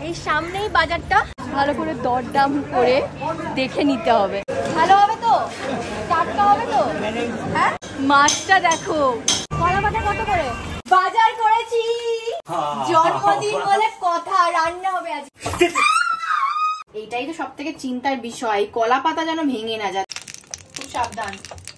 এই সামনেই বাজারটা, ভালো করে দরদাম করে দেখে নিতে হবে। ভালো হবে তো, টাটকা হবে তো? হ্যাঁ, মাছটা দেখো, কলা পাতা কত করে? বাজার করেছি, জন্মদিন বলে কথা, রান্না হবে আজ। এইটাই তো সব থেকে চিন্তার বিষয়, কলা পাতা যেন ভেঙে না যায়, খুব সাবধান।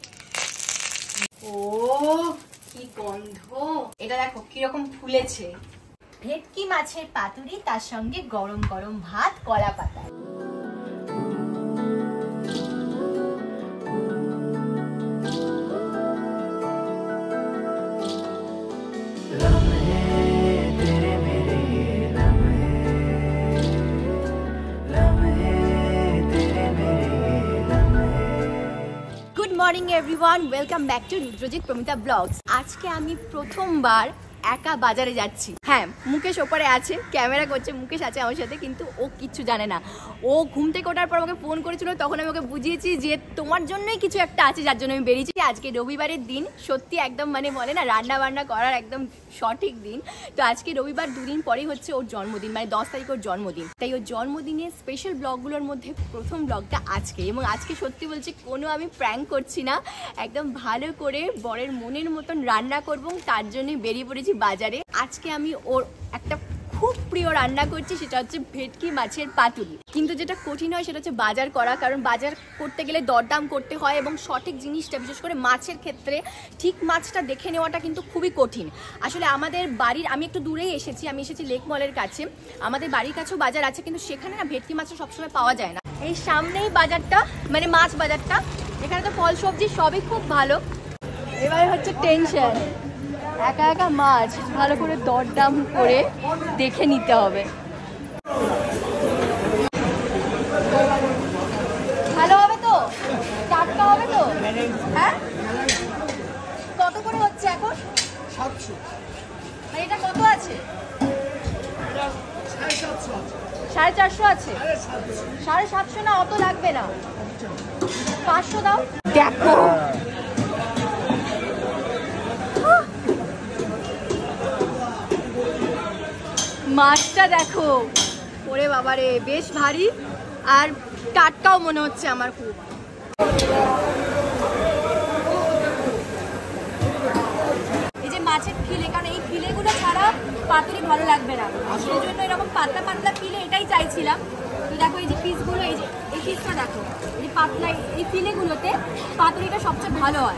ও কি গন্ধ, এটা দেখো কিরকম ফুলেছে। ভেটকি মাছের পাতুরি, তার সঙ্গে গরম গরম ভাত, কলা পাতা। Good morning everyone, welcome back to Rudrajit Pramita blogs. আজকে আমি প্রথমবার একা বাজারে যাচ্ছি। হ্যাঁ, মুকেশ ওপারে আছে, ক্যামেরা করছে, মুকেশ আছে আমার সাথে, কিন্তু ও কিচ্ছু জানে না। ও ঘুম থেকে ওঠার পর আমাকে ফোন করেছিল, তখন আমি ওকে বুঝিয়েছি যে তোমার জন্যই কিছু একটা আছে, যার জন্য আমি বেরিয়েছি। আজকে রবিবারের দিন, সত্যি একদম মানে বলে না রান্না বান্না করার একদম সঠিক দিন। তো আজকে রবিবার, দুদিন পরেই হচ্ছে ওর জন্মদিন, মানে 10 তারিখ ওর জন্মদিন। তাই ওর জন্মদিনের স্পেশাল ব্লগগুলোর মধ্যে প্রথম ব্লগটা আজকে। এবং আজকে সত্যি বলছি, কোনো আমি প্র্যাঙ্ক করছি না, একদম ভালো করে বরের মনের মতন রান্না করবো, তার জন্যই বেরিয়ে পড়েছি বাজারে। আজকে আমি ওর একটা খুব প্রিয় রান্না করছি, সেটা হচ্ছে ভেটকি মাছের পাতুরি। কিন্তু যেটা কঠিন হয় সেটা হচ্ছে বাজার করা, কারণ বাজার করতে গেলে দরদাম করতে হয় এবং সঠিক জিনিসটা, বিশেষ করে মাছের ক্ষেত্রে ঠিক মাছটা দেখে নেওয়াটা কিন্তু খুবই কঠিন। আসলে আমাদের বাড়ির, আমি একটু দূরেই এসেছি, আমি এসেছি লেক মলের কাছে। আমাদের বাড়ির কাছেও বাজার আছে, কিন্তু সেখানে না ভেটকি মাছটা সবসময় পাওয়া যায় না। এই সামনেই বাজারটা, মানে মাছ বাজারটা, এখানে তো ফল সবজি সবই খুব ভালো। এবারে হচ্ছে টেনশন, একা একা মাছ ভালো করে দরদাম করে দেখে নিতে হবে। ভালো হবে তো, টাটকা হবে তো? হ্যাঁ, কত করে হচ্ছে এখন? 700। মানে এটা কত আছে? 450 আছে। 750 না, অত লাগবে না, 500 দাও। দেখো মাছটা দেখো, ওরে বাবারে, বেশ ভারী আর টাটকাও মনে হচ্ছে আমার খুব। এই যে মাছের ফিলে, কারণ এই ফিলেগুলো ছাড়া পাতুরি ভালো লাগবে না, সেই জন্য এরকম পাতলা পাতলা ফিলে এটাই চাইছিলাম। তো দেখো এই যে পিসগুলো, এই যে এই পিসটা দেখো, এই পাতলা এই ফিলেগুলোতে পাতুরিটা সবচেয়ে ভালো হয়।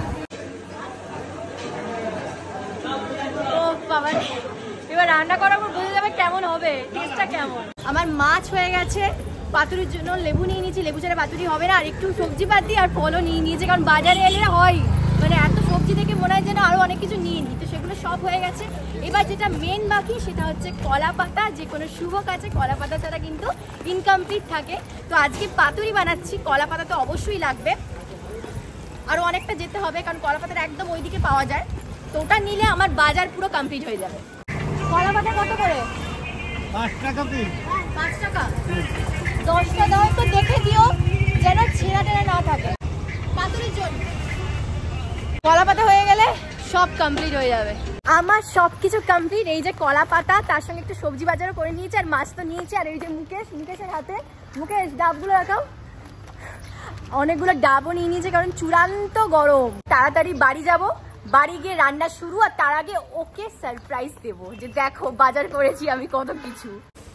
ও বাবা, এবার রান্না করার পর বোঝা যাবে কেমন হবে, টেস্টটা কেমন। আমার মাছ হয়ে গেছে, পাতুরির জন্য লেবু নিয়ে নিয়েছি, লেবু ছাড়া পাতুরি হবে না। আর একটু সবজি পাতি আর ফলও নিয়ে নিয়েছি, কারণ বাজারে এলে হয় মানে এত সবজি দেখে মনে হয় যেন আরও অনেক কিছু নিয়ে নিই। তো সেগুলো সব হয়ে গেছে। এবার যেটা মেন বাকি সেটা হচ্ছে কলা পাতা। যে কোনো শুভ কাজে কলা পাতা ছাড়া কিন্তু ইনকমপ্লিট থাকে। তো আজকে পাতুরি বানাচ্ছি, কলা পাতা তো অবশ্যই লাগবে। আরও অনেকটা যেতে হবে, কারণ কলা পাতাটা একদম ওইদিকে পাওয়া যায়। তো ওটা নিলে আমার বাজার পুরো কমপ্লিট হয়ে যাবে। কলা পাতা কত করে? 5 টাকা পিস। 5 টাকা, 10টা দাও তো, দেখে দিও যেন ছেঁড়া টেরা না থাকে পাতুরির জন্য। কলা পাতা হয়ে গেলে সব কমপ্লিট হয়ে যাবে। আমার সব কিছু কমপ্লিট। এই যে কলা পাতা, তার সঙ্গে একটু সবজি বাজারও করে নিয়েছি, আর মাছ তো নিয়েছি। আর এই যে মুকেশের হাতে, মুকেশ ডাবগুলো রাখাও, অনেকগুলো ডাবও নিয়ে নিয়েছে, কারণ চূড়ান্ত গরম। তাড়াতাড়ি বাড়ি যাব, বাড়ি গিয়ে রান্না শুরু, আর তার আগে ওকে সারপ্রাইজ দেবো যে দেখো বাজার করেছি আমি কত কিছু।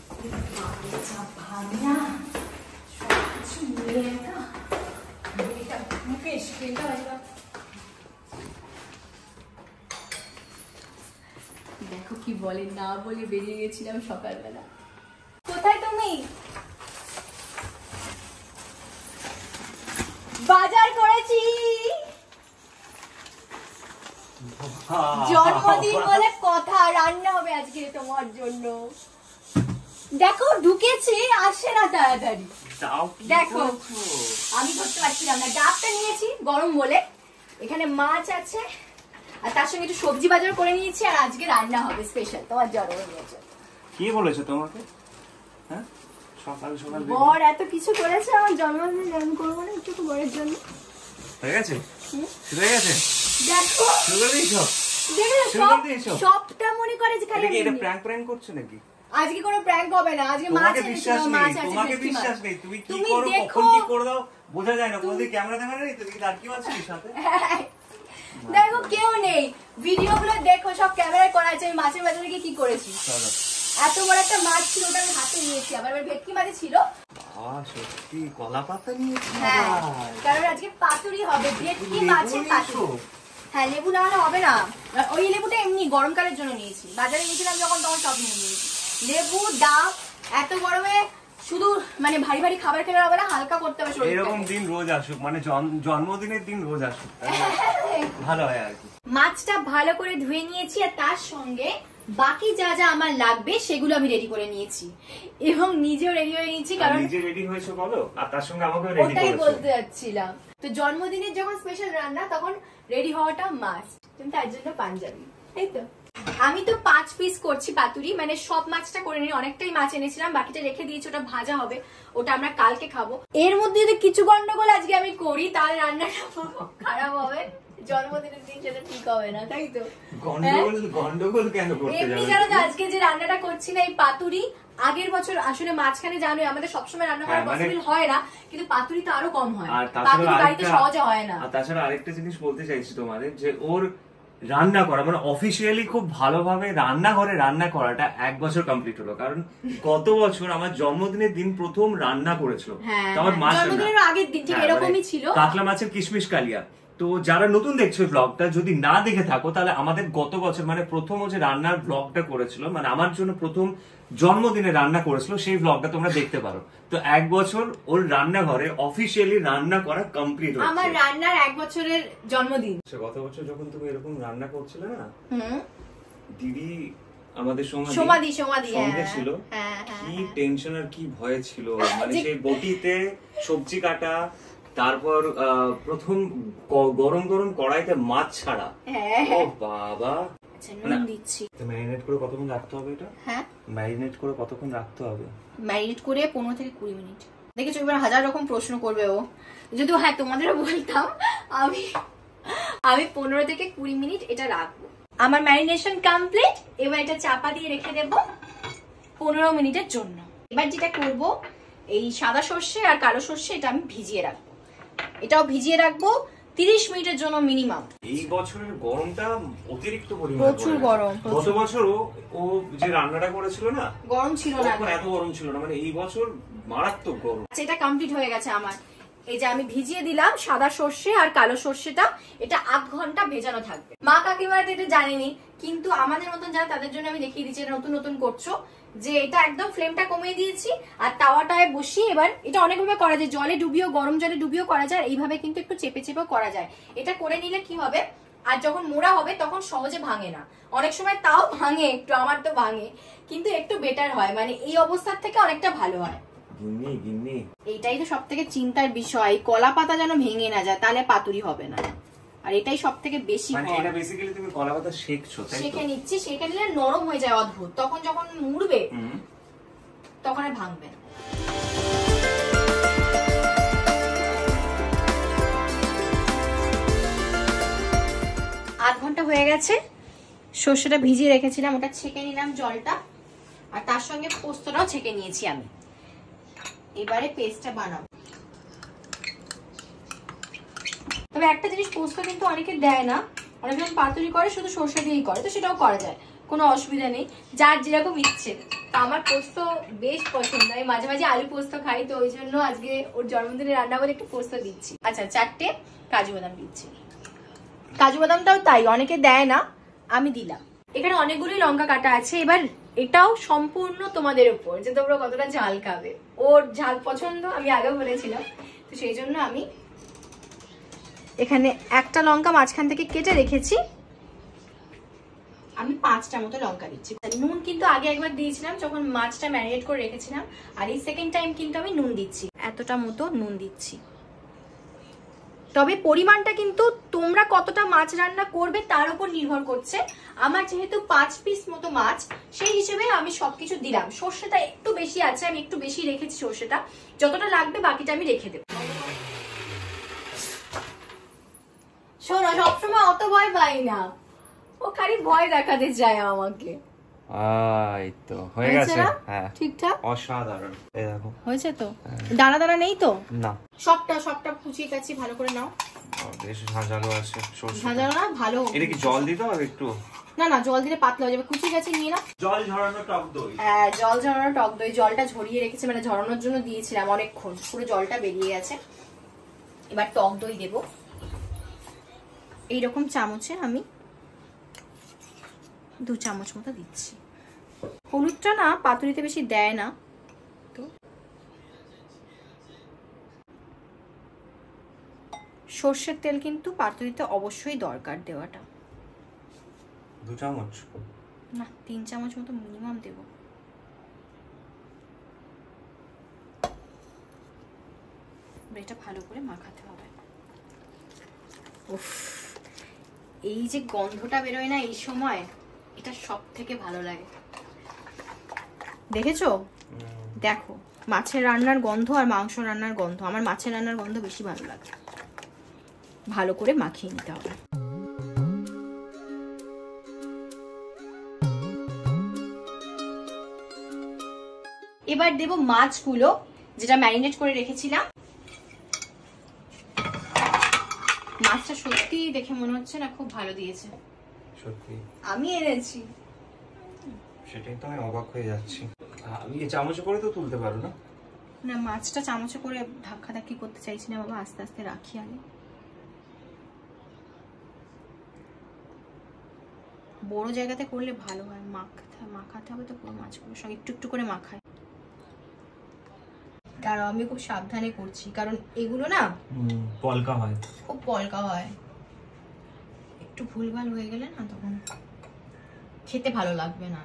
দেখো কি বলে, না বলে বেরিয়ে গেছিলাম সকালবেলা। কোথায় তুমি? বাজার করেছি, জন্মদিন বলে কথা, রান্না হবে আজকে তোমার জন্য। দেখো ঢুকেছি, আসে না তাড়াতাড়ি। দেখো আমি করতে পারছিলাম না, ডাবটা নিয়েছি গরম বলে। এখানে মাছ আছে, আর তার সঙ্গে একটু সবজি বাজার করে নিয়েছি, আর আজকে রান্না হবে স্পেশাল তোমার জন্মদিনের জন্য। কি বলেছে তোমাকে? হ্যাঁ, সকাল সকাল বর এত কিছু করেছে আমার জন্মদিনে, আমি করবো না একটু বরের জন্য? হয়ে গেছে, শুরু হয়ে গেছে। দেখো শুরু করে দিয়েছো, সবটা মনে করে যে খালি এটা প্র্যাঙ্ক করছো নাকি? আজকে কোনো প্র্যাঙ্ক হবে না, আজকে মাছ এনেছিলাম, মাছ আছে, তোমাকে বিশ্বাস নেই, তুমি কি করো, কখন কি করে দাও বোঝা যায় না, কোনদিন ক্যামেরা দেখা নেই তো, দেখি আর কি আছে সাথে। দেখো কেউ নেই, ভিডিওগুলো দেখো সব ক্যামেরায় করা আছে, আমি মাছের বাজারে গিয়ে কি করেছি। এত বড় একটা মাছ ছিল, ওটা আমি হাতে নিয়েছি, আবার ভেটকি মাছ ছিল। সত্যি কলা পাতা নিয়েছি, কারণ আজকে পাতুরি হবে, ভেটকি মাছের পাতুরি। হ্যাঁ, লেবু না হলে হবে না, ওই লেবুটা এমনি গরমকালের জন্য নিয়েছি, বাজারে গেছিলাম যখন তখন সব নিয়ে নিয়েছি। লেবু, ডাব, এত গরমে শুধু মানে ভারী ভারী খাবার খেলে হবে না, হালকা করতে হবে শরীরটাকে। এরকম দিন রোজ আসুক, মানে জন্মদিনের দিন রোজ আসুক, ভালো হয় আর কি। মাছটা ভালো করে ধুয়ে নিয়েছি, আর তার সঙ্গে বাকি যা যা আমার লাগবে সেগুলো আমি রেডি করে নিয়েছি, এবং নিজেও রেডি হয়ে নিয়েছি। কারণ নিজে রেডি হয়েছে বলো, আর তার সঙ্গে আমাকেও রেডি ওটাই বলতে যাচ্ছিলাম। তো জন্মদিনের যখন স্পেশাল রান্না, তখন রেডি হওয়াটা মাস্ট, কিন্তু তার জন্য পাঞ্জাবি, তাই তো। আমি তো 5 পিস করছি পাতুরি, মানে সব মাছটা করে নিই, অনেকটাই মাছ এনেছিলাম, বাকিটা রেখে দিয়েছি, ওটা ভাজা হবে, ওটা আমরা কালকে খাবো। এর মধ্যে যদি কিছু গন্ডগোল আজকে আমি করি, তাহলে রান্নাটা খারাপ হবে, জন্মদিনের দিন সেটা ঠিক হবে না, তাই তো। গন্ডগোল কেন করতে যাবে? এমনি জানো তো, আজকে যে রান্নাটা করছি না, এই পাতুরি আগের বছর আসলে মাঝখানে জানোই আমাদের সবসময় রান্না করা পসিবল হয় না, কিন্তু পাতুরি তো আরো কম হয়, পাতুরি বাড়িতে সহজে হয় না। আর তাছাড়া আরেকটা জিনিস বলতে চাইছি তোমাদের, যে ওর রান্না করা মানে অফিসিয়ালি খুব ভালোভাবে রান্নাঘরে রান্না করাটা 1 বছর কমপ্লিট হলো, কারণ গত বছর আমার জন্মদিনের দিন প্রথম রান্না করেছিল, আমার মাছ আগের দিন ঠিক এরকমই ছিল, কাতলা মাছের কিশমিশ কালিয়া। তো যারা নতুন দেখছো ব্লগটা, যদি না দেখে থাকো, তাহলে আমাদের গত বছর মানে প্রথম যে রান্নার ব্লগটা করেছিল, মানে আমার জন্য প্রথম জন্মদিনে রান্না করেছিল, সেই ব্লগটা তোমরা দেখতে পারো। তো 1 বছর ওর রান্নাঘরে অফিসিয়ালি রান্না করা কমপ্লিট হয়েছে। আমার রান্নার 1 বছরের জন্মদিন। গত বছর যখন তুমি এরকম রান্না করছিলে না, দিদি আমাদের সঙ্গে ছিল, কি টেনশন আর কি ভয় ছিল, মানে সেই বটিতে সবজি কাটা, তারপর প্রথম গরম গরম কড়াইতে মাছ ছাড়া, ও বাবা। ম্যারিনেট করে কতক্ষণ রাখতে হবে এটা? হ্যাঁ, ম্যারিনেট করে কতক্ষণ রাখতে হবে? ম্যারিনেট করে 15 থেকে 20 মিনিট। দেখেছো, এবার 1000 রকম প্রশ্ন করবে ও, যদিও হ্যাঁ তোমাদেরও বলতাম, আমি 15 থেকে 20 মিনিট এটা রাখবো। আমার ম্যারিনেশন কমপ্লিট, এবার এটা চাপা দিয়ে রেখে দেব 15 মিনিটের জন্য। এবার যেটা করব, এই সাদা সর্ষে আর কালো সর্ষে এটা আমি ভিজিয়ে রাখবো, এটাও ভিজিয়ে রাখবো 30 মিনিটের জন্য মিনিমাম। এই বছরের গরমটা অতিরিক্ত পরিমাণে, প্রচুর গরম। গত বছরও ও যে রান্নাটা করেছিল না, গরম ছিল না, এত গরম ছিল না, মানে এই বছর মারাত্মক গরম। আচ্ছা, এটা কমপ্লিট হয়ে গেছে আমার। এই যে আমি ভিজিয়ে দিলাম সাদা সর্ষে আর কালো সর্ষেটা, এটা 8 ঘন্টা ভেজানো থাকবে। মা কাকিমারা এটা জানেনি, কিন্তু আমাদের মতন যারা, তাদের জন্য আমি দেখিয়ে দিচ্ছি, নতুন নতুন করছো, যে এটা একদম ফ্লেমটা কমিয়ে দিয়েছি, আর তাওয়াটায় বসিয়ে এবার এটা অনেকভাবে করা যায়, জলে ডুবিয়েও, গরম জলে ডুবিয়েও করা যায়, এইভাবে কিন্তু একটু চেপে চেপেও করা যায়। এটা করে নিলে কি হবে, আর যখন মোড়া হবে তখন সহজে ভাঙে না, অনেক সময় তাও ভাঙে একটু, আমার তো ভাঙে, কিন্তু একটু বেটার হয়, মানে এই অবস্থার থেকে অনেকটা ভালো হয়। এইটাই তো সব থেকে চিন্তার বিষয়, কলা পাতা যেন ভেঙে না যায়, তাহলে পাতুরি হবে না, আর এটাই সব থেকে বেশি। মানে এটা বেসিক্যালি তুমি কলা পাতা শেখছো, তাই তো? শেখে নিচ্ছি, শেখে নিলে নরম হয়ে যায় অদ্ভুত, তখন যখন মুড়বে তখন আর ভাঙবে না। আধ ঘন্টা হয়ে গেছে, সর্ষেটা ভিজিয়ে রেখেছিলাম, ওটা ছেঁকে নিলাম জলটা, আর তার সঙ্গে পোস্তটাও ছেঁকে নিয়েছি আমি। এবারে পেস্টটা বানাবো। তবে একটা জিনিস, পোস্ত কিন্তু অনেকে দেয় না, অনেকজন পাতুরি করে শুধু সর্ষে দিয়েই করে, তো সেটাও করা যায়, কোনো অসুবিধা নেই, যার যেরকম ইচ্ছে। আমার পোস্ত বেশ পছন্দ, আমি মাঝে মাঝে আলু পোস্ত খাই, তো ওই জন্য আজকে ওর জন্মদিনে রান্না বলে একটু পোস্ত দিচ্ছি। আচ্ছা, 4টে কাজু বাদাম দিচ্ছি, কাজু বাদামটাও তাই অনেকে দেয় না, আমি দিলাম। এখানে অনেকগুলি লঙ্কা কাটা আছে, এবার এটাও সম্পূর্ণ তোমাদের উপর, যে তোমরা কতটা ঝাল খাবে। ওর ঝাল পছন্দ, আমি আগে বলেছিলাম, তো সেই জন্য আমি এখানে একটা লঙ্কা মাঝখান থেকে কেটে রেখেছি, আমি 5টা মতো লঙ্কা দিচ্ছি। নুন কিন্তু আগে একবার দিয়েছিলাম যখন মাছটা ম্যারিনেট করে রেখেছিলাম, আর এই সেকেন্ড টাইম কিন্তু আমি নুন দিচ্ছি, এতটা মতো নুন দিচ্ছি। তবে পরিমাণটা কিন্তু তোমরা কতটা মাছ রান্না করবে তার উপর নির্ভর করছে। আমার যেহেতু 5 পিস মতো মাছ, সেই হিসেবে আমি সবকিছু দিলাম। সর্ষেটা একটু বেশি আছে, আমি একটু বেশি রেখেছি সর্ষেটা, যতটা লাগবে বাকিটা আমি রেখে দেবো। শোনো, সবসময় অত ভয় পাই না, ও খালি ভয় দেখাতে চায় আমাকে, এই তো হয়ে গেছে। হ্যাঁ ঠিকঠাক, অসাধারণ। এই দেখো হয়েছে তো? দানা দানা নেই তো? না, সবটা কুচিয়ে গেছি, ভালো করে নাও। বেশ ঝাঁঝালো আছে, সরষে ঝাঁঝালো না? ভালো। এটা কি জল দিতে হবে একটু? না না, জল দিলে পাতলা হয়ে যাবে। কুচিয়ে গেছে, নিয়ে নাও। জল ঝরানো টক দই। হ্যাঁ, জল ঝরানো টক দই। জলটা ঝরিয়ে রেখেছি, মানে ঝরানোর জন্য দিয়েছিলাম অনেকক্ষণ, পুরো জলটা বেরিয়ে গেছে। এবার টক দই দেব। এইরকম চামচে আমি 2 চামচ মতো দিচ্ছি। হলুদটা না পাতুরিতে বেশি দেয় না, তো সর্ষের তেল কিন্তু পাতুরিতে অবশ্যই দরকার দেওয়াটা। 2 চামচ না, 3 চামচ মতো মিনিমাম দেব। এটা ভালো করে মাখাতে হবে। উফ, এই যে গন্ধটা বেরোয় না এই সময়, এটা সব থেকে ভালো লাগে। দেখেছো? দেখো, মাছের রান্নার গন্ধ আর মাংস রান্নার গন্ধ, আমার মাছের রান্নার গন্ধ বেশি ভালো লাগে। ভালো করে মাখিয়ে নিতে হবে। এবার দেব মাছগুলো, যেটা ম্যারিনেট করে রেখেছিলাম। মাছটা সত্যি দেখে মনে হচ্ছে না খুব ভালো দিয়েছে। সত্যি আমি এনেছি, সেটাই তো আমি অবাক হয়ে যাচ্ছি। আমি এই চামচে করে তো তুলতে পারো না? না, মাছটা চামচে করে ধাক্কা ধাক্কি করতে চাইছি না বাবা, আস্তে আস্তে রাখি আগে। বড় জায়গাতে করলে ভালো হয়, মাখাতে হবে তো পুরো মাছগুলোর সঙ্গে, একটু একটু করে মাখায়। কারণ আমি খুব সাবধানে করছি, কারণ এগুলো না পলকা হয়, খুব পলকা হয়। একটু ভুলভাল হয়ে গেলে না তখন খেতে ভালো লাগবে না।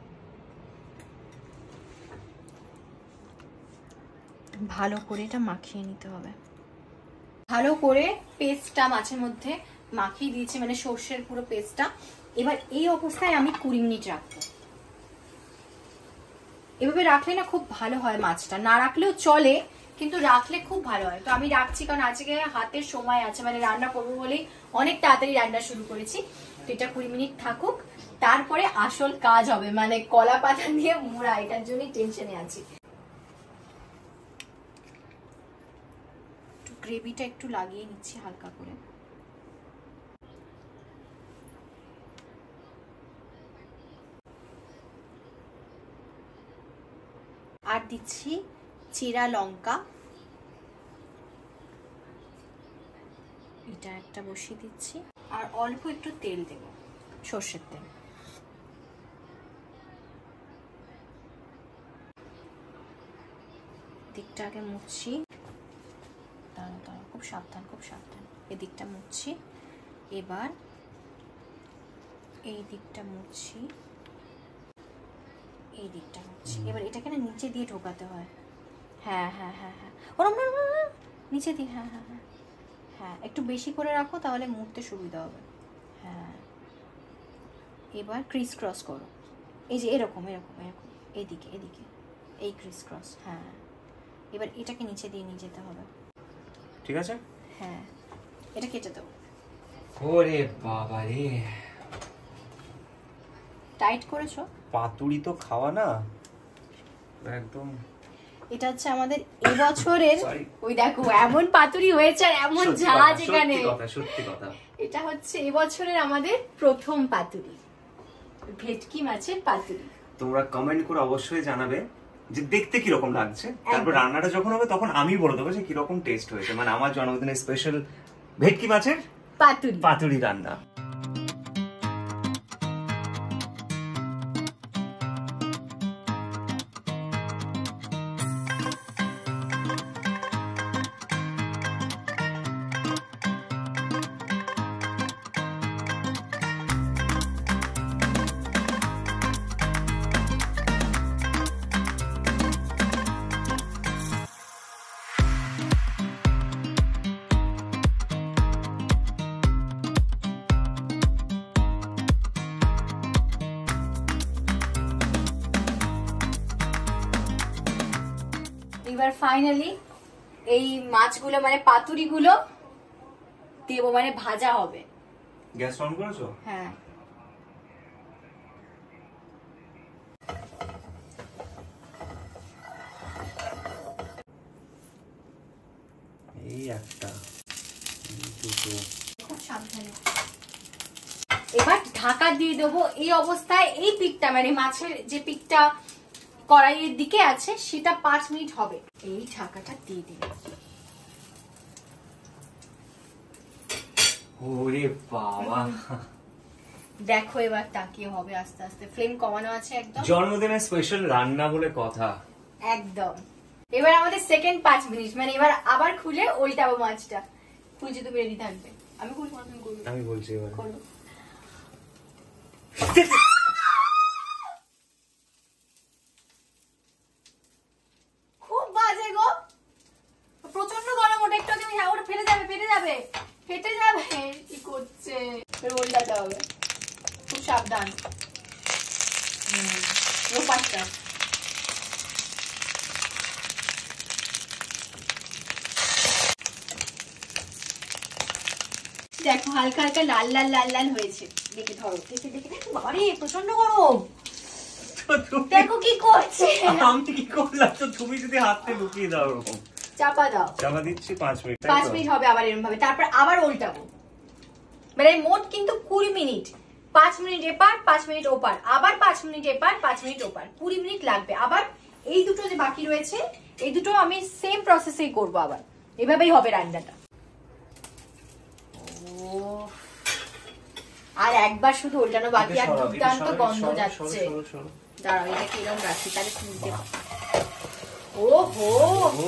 ভালো করে এটা মাখিয়ে নিতে হবে। ভালো করে পেস্টটা মাছের মধ্যে মাখিয়ে দিয়েছি, মানে সর্ষের পুরো পেস্টটা। এবার এই অবস্থায় আমি 20 মিনিট রাখবো। এভাবে রাখলে না খুব ভালো হয়, মাছটা না রাখলেও চলে, কিন্তু রাখলে খুব ভালো হয়। তো আমি রাখছি, কারণ আজকে হাতের সময় আছে, মানে রান্না করবো বলেই অনেক তাড়াতাড়ি রান্না শুরু করেছি। তো এটা 20 মিনিট থাকুক, তারপরে আসল কাজ হবে, মানে কলা পাতা দিয়ে মোড়া, এটার জন্যই টেনশনে আছি। একটু গ্রেভিটা একটু লাগিয়ে নিচ্ছি হালকা করে। আর দিচ্ছি চিরা লঙ্কা, এটা একটা বসিয়ে দিচ্ছি। আর অল্প একটু তেল দেব, সর্ষের তেল। দিকটা আগে মুছছি, দাঁড়া খুব সাবধান, খুব সাবধান। এদিকটা মুছছি, এবার এই দিকটা মুছছি, এই দিকটা মুছছি। এবার এটাকে না নিচে দিয়ে ঢোকাতে হয়। হ্যাঁ হ্যাঁ হ্যাঁ হ্যাঁ, ওরম নিচে দিয়ে, হ্যাঁ হ্যাঁ হ্যাঁ হ্যাঁ, একটু বেশি করে রাখো, তাহলে মুড়তে সুবিধা হবে। হ্যাঁ, এবার ক্রিস ক্রস করো, এই যে এরকম এরকম এরকম, এদিকে এদিকে, এই ক্রিস ক্রস। হ্যাঁ, এবার এটাকে নিচে দিয়ে নিয়ে যেতে হবে। ঠিক আছে? হ্যাঁ, এটা কেটে দাও। ওরে বাবা রে, টাইট করেছো? পাতুরি তো খাওয়া না একদম। এটা হচ্ছে আমাদের এবছরের, ওই দেখো এমন পাতুরি হয়েছে আর এমন ঝাঁজ এখানে। সত্যি কথা, এটা হচ্ছে এবছরের আমাদের প্রথম পাতুরি, ভেটকি মাছের পাতুরি। তোমরা কমেন্ট করে অবশ্যই জানাবে যে দেখতে কি রকম লাগছে, তারপর রান্নাটা যখন হবে তখন আমি বলে দেবো যে কি রকম টেস্ট হয়েছে। মানে আমার জন্মদিনের স্পেশাল ভেটকি মাছের পাতুরি রান্না। এবার ফাইনালি এই মাছগুলো, মানে পাতুরিগুলো দেবো, মানে ভাজা হবে। গ্যাস অন করেছো? হ্যাঁ, একটা, দুটো। খুব সাবধানে। এবার ঢাকা দিয়ে দেবো। এই অবস্থায় এই পিঠটা মানে মাছের যে পিঠটা কড়াইয়ের দিকে আছে সেটা 5 মিনিট হবে। এই ঢাকাটা দিয়ে দিই। ওরে বাবা, দেখো এবার তাকিয়ে হবে আস্তে আস্তে। ফ্লেম কমানো আছে একদম। জন্মদিনের স্পেশাল রান্না বলে কথা। একদম। এবার আমাদের সেকেন্ড 5 মিনিট, মানে এবার আবার খুলে ওইটাও মাছটা। খুলছি, তুমি রেডি থাকবে। আমি খুলবো, তুমি করবে। আমি বলছি এবার করো। খুব বাজে গো, প্রচন্ড গরম। ওটা একটু ওটা ফেটে যাবে, ফেটে যাবে, ফেটে যাবে। কি করছে? উল্টাতে হবে, খুব সাবধান। ওপাশটা দেখো হালকা হালকা লাল লাল লাল লাল হয়েছে। দেখে ধরো, দেখে দেখে দেখো। বাবারে প্রচন্ড গরম। দেখো কি করছে। আমি কি করলাম? তো তুমি যদি হাতে লুকিয়ে দাও এরকম। চাপা দাও। চাপা দিচ্ছি 5 মিনিট। 5 মিনিট হবে আবার এরকম ভাবে। তারপর আবার উল্টাবো। মানে মোট কিন্তু 20 মিনিট। 5 মিনিট এপার, 5 মিনিট ওপার, আবার 5 মিনিট এপার, 5 মিনিট ওপার, 20 মিনিট লাগবে। আবার এই দুটো যে বাকি রয়েছে এই দুটো আমি সেম প্রসেসেই করব। আবার এভাবেই হবে রান্নাটা। আর একবার শুধু উল্টানো বাকি। আর দুর্দান্ত গন্ধ যাচ্ছে। দাঁড়াও, এটাকে এরকম রাখি, তাহলে শুনতে। ওহো,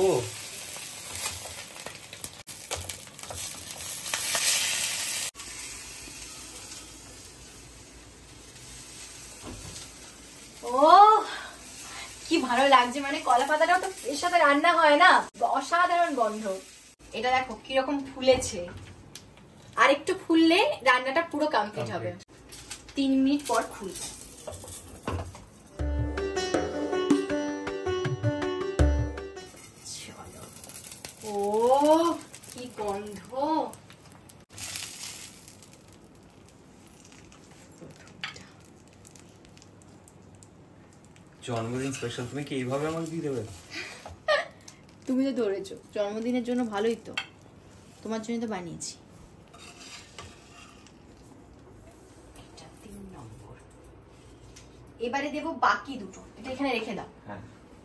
ও কি ভালো লাগছে। মানে কলা পাতাটাও তো এর সাথে রান্না হয় না, অসাধারণ গন্ধ। এটা দেখো কিরকম ফুলেছে। আর একটু ফুললে রান্নাটা পুরো কমপ্লিট হবে। 3 মিনিট পর খুলব। চলো। ও কি গন্ধ। জন্মদিন স্পেশাল, তুমি কি এইভাবে আমাকে দিয়ে দেবে? তুমি তো ধরেছো, জন্মদিনের জন্য ভালোই তো, তোমার জন্য তো বানিয়েছি। এটা 3 নম্বর। এবারে দেব বাকি দুটো। এটা এখানে রেখে দাও। হ্যাঁ,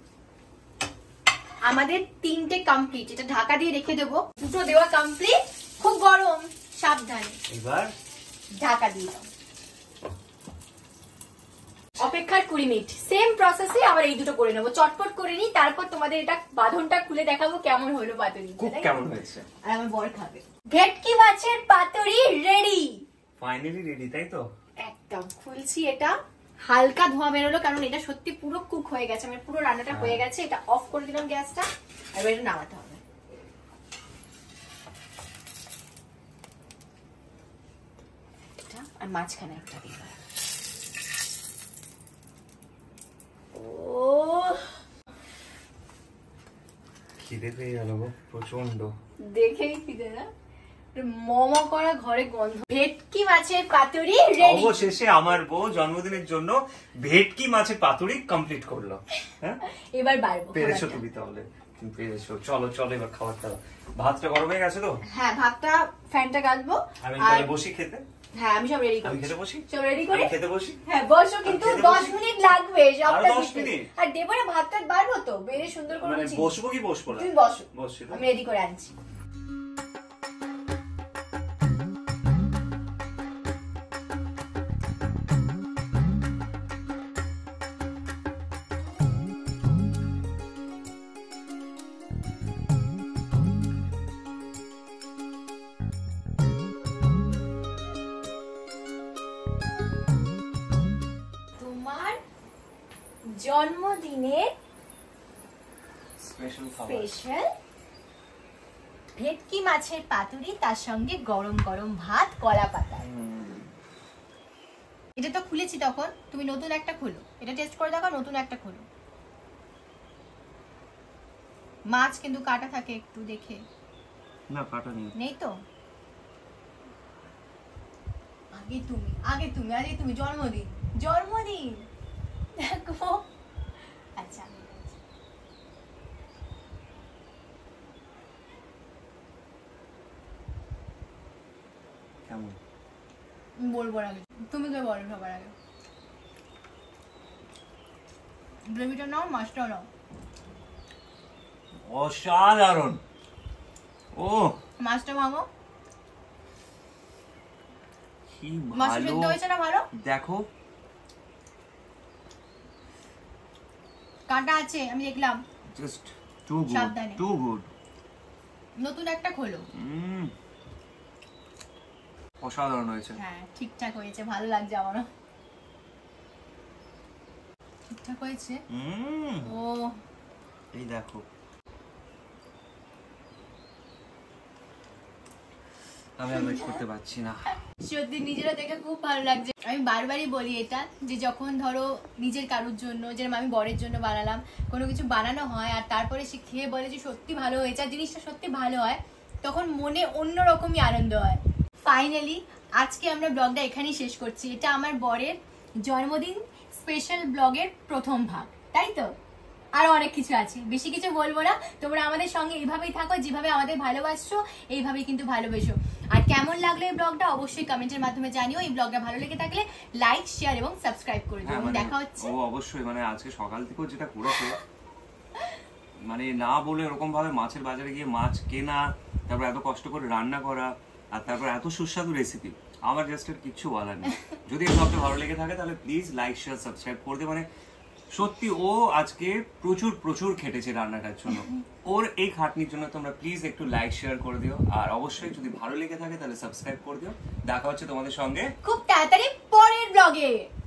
আমাদের 3টে কমপ্লিট। এটা ঢাকা দিয়ে রেখে দেব। দুটো দেওয়া কমপ্লিট। খুব গরম, সাবধানে। এবার ঢাকা দিয়ে দাও। অপেক্ষার 20 মিনিট। সেম প্রসেসে আবার এই দুটো করে নেবো। চটপট করে নিই, তারপর তোমাদের এটা বাঁধনটা খুলে দেখাবো কেমন হলো পাতুরি। কেমন হয়েছে। আর আমার বর খাবে। ভেটকি মাছের পাতুরি রেডি। ফাইনালি রেডি, তাই তো? একদম। খুলছি এটা। হালকা ধোঁয়া বেরোলো, কারণ এটা সত্যি পুরো কুক হয়ে গেছে। আমার পুরো রান্নাটা হয়ে গেছে। এটা অফ করে দিলাম গ্যাসটা। এবার এটা নামাতে হবে। আর মাঝখানে একটা দিলাম। খিদে পেয়ে গেল গো প্রচন্ড। দেখেই খিদে না, মমা করা ঘরে গন্ধ। ভেটকি মাছের পাতুরি রেডি। অবশেষে আমার বউ জন্মদিনের জন্য ভেটকি মাছের পাতুরি কমপ্লিট করলো। হ্যাঁ, এবার বাড়বো। পেরেছো তুমি তাহলে? পেরেছো। চলো চলো এবার খাবারটা। ভাতটা গরম হয়ে গেছে তো? হ্যাঁ, ভাতটা ফ্যানটা গালবো। আমি তাহলে বসি খেতে। হ্যাঁ, আমি সব রেডি করি। আমি খেতে বসি। সব রেডি করি। খেতে বসি। হ্যাঁ বসো, কিন্তু 10 মিনিট লাগবে সবটা। 10 মিনিট? আর দেবরে ভাতটা বাড়বো তো, বেড়ে সুন্দর করে। মানে বসবো কি বসবো না? তুমি বসো। বসি, আমি রেডি করে আনছি। জন্মদিনের স্পেশাল ভেটকি মাছের পাতুরি, তার সঙ্গে গরম গরম ভাত, কলা পাতা। এটা তো খুলেছি তখন, তুমি নতুন একটা খোলো। এটা টেস্ট করে দেখো, নতুন একটা খোলো। মাছ কিন্তু কাটা থাকে একটু দেখে। না, কাটা নেই। নেই তো? আগে তুমি জন্মদিন দেখো। আচ্ছা, কেমন বলবো আগে, তুমি কে বলো সবার আগে। গ্রেভিটা নাও, মাছটাও নাও। অসাধারণ। ও মাছটা ভাঙো। কি মাছ ভালো সিদ্ধ হয়েছে না ভালো? দেখো কাঁটা আছে আমি দেখলাম। জাস্ট টু গুড, সাবধানে। Too good. নতুন একটা খোলো। অসাধারণ হয়েছে। হ্যাঁ ঠিকঠাক হয়েছে, ভালো লাগছে আমারও। ঠিকঠাক হয়েছে। ও এই দেখো, আমি আর ওয়েট করতে পারছি না। সত্যি নিজেরা দেখে খুব ভালো লাগছে। আমি বারবারই বলি এটা, যে যখন ধরো নিজের কারোর জন্য, যেরকম আমি বরের জন্য বানালাম, কোনো কিছু বানানো হয় আর তারপরে সে খেয়ে বলে যে সত্যি ভালো হয়েছে আর জিনিসটা সত্যি ভালো হয়, তখন মনে অন্যরকমই আনন্দ হয়। ফাইনালি আজকে আমরা ব্লগটা এখানেই শেষ করছি। এটা আমার বরের জন্মদিন স্পেশাল ব্লগের প্রথম ভাগ, তাই তো? আরো অনেক কিছু আছে, বেশি কিছু বলবো না। তোমরা আমাদের সঙ্গে এইভাবেই থাকো, যেভাবে আমাদের ভালোবাসছো এইভাবেই কিন্তু ভালোবেসো। আর কেমন লাগলো এই ব্লগটা অবশ্যই কমেন্টের মাধ্যমে জানিও। এই ব্লগটা ভালো লেগে থাকলে লাইক, শেয়ার এবং সাবস্ক্রাইব করে দিও। দেখা হচ্ছে। ও অবশ্যই, মানে আজকে সকাল থেকেও যেটা করেছে, মানে না বলে এরকম ভাবে মাছের বাজারে গিয়ে মাছ কেনা, তারপর এত কষ্ট করে রান্না করা, আর তারপর এত সুস্বাদু রেসিপি, আমার জাস্ট আর কিচ্ছু বলার নেই। যদি এই ব্লগটা ভালো লেগে থাকে তাহলে প্লিজ লাইক, শেয়ার, সাবস্ক্রাইব করে দিও। মানে সত্যি ও আজকে প্রচুর প্রচুর খেটেছে রান্নাটার জন্য, ওর এই খাটনির জন্য তোমরা প্লিজ একটু লাইক শেয়ার করে দিও। আর অবশ্যই যদি ভালো লেগে থাকে তাহলে সাবস্ক্রাইব করে দিও। দেখা হচ্ছে তোমাদের সঙ্গে খুব তাড়াতাড়ি পরের ব্লগে।